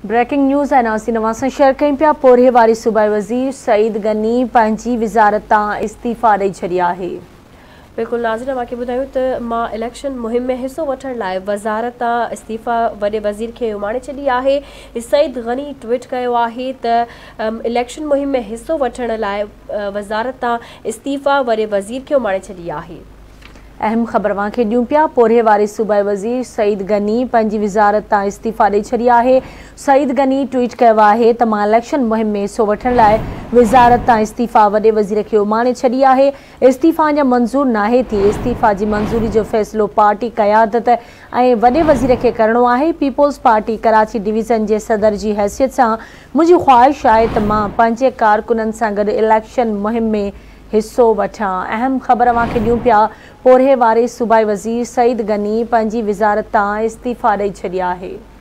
Breaking news ऐनासी नवां share कयूं पिया। पोरे वारी सूबाई वज़ीर सईद गनी पंहिंजी वज़ारत तां इस्तीफ़ा ॾेई छॾिया आहे। बिल्कुल नाज़रीन, मांखे ॿुधायूं त मां इलेक्शन मुहिम में हिस्सो वठण लाइ वज़ारत तां इस्तीफ़ा वॾे वज़ीर खे उमाणे छॾी आहे। सईद गनी ट्वीट कयो आहे त इलेक्शन मुहिम में हिस्सो वठण लाइ वज़ारत तां इस्तीफ़ा वॾे वज़ीर खे उमाणे छॾी आहे। अहम ख़बर वांखे ॾियूं पिया। पोरे वारे सूबाई वज़ीर सईद गनी पंहिंजी वज़ारत तां इस्तीफ़ा ॾेई छॾी आहे। सईद गनी ट्वीट कयो आहे त मां इलेक्शन मुहिम में हिस्सो वठण लाइ वज़ारत तां इस्तीफ़ा वॾे वज़ीर खे उमाणे छॾी आहे। इस्तीफ़ा अञा मंज़ूर नाहे थी। इस्तीफ़ा जी मंज़ूरी जो फ़ैसिलो पार्टी क़यादत ऐं वॾे वज़ीर खे करणो आहे। पीपल्स पार्टी कराची डिवीज़न जे सदर जी हैसियत सां मुंहिंजी ख़्वाहिश आहे त मां पंहिंजे कारकुननि सां गॾु इलेक्शन मुहिम में हिस्सो वठां। अहम ख़बर वांखे ॾियूं पिया। पोरे वारे सूबाई वज़ीर सईद गनी पंहिंजी वज़ारत तां इस्तीफ़ा ॾेई छॾी आहे।